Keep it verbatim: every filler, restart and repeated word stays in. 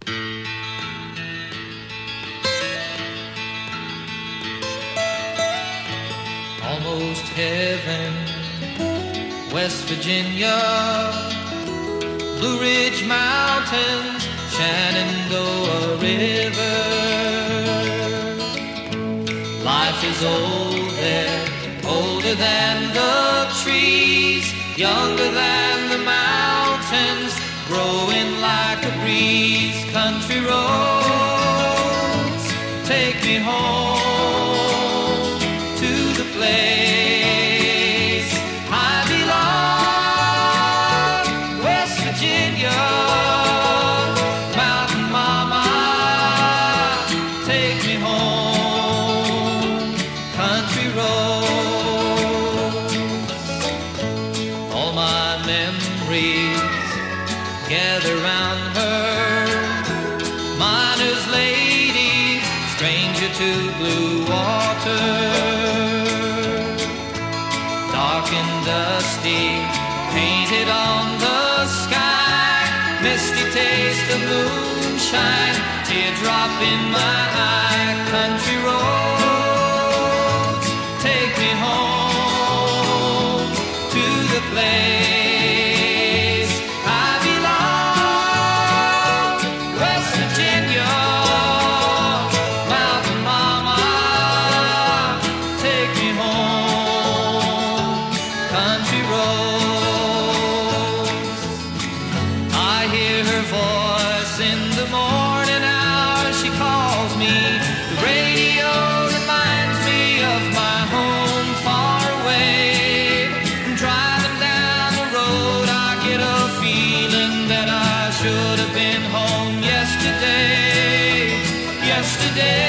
Almost heaven, West Virginia, Blue Ridge Mountains, Shenandoah River. Life is old there, older than the trees, younger than the mountains, growing like a breeze. Country roads, take me home to the place I belong. West Virginia, Mountain Mama, take me home. Country roads, all my memories gather round her. Miner's lady, stranger to blue water, dark and dusty, painted on the sky, misty taste of moonshine, teardrop in my eye. Country roads, take me home to the place I belong. West Virginia, Mountain Mama, take me home. Country roads, I hear her voice in the morning hour. She calls me. The radio reminds me of my home far away. Driving down the road, I get a feeling that I should have been home yesterday. Yesterday.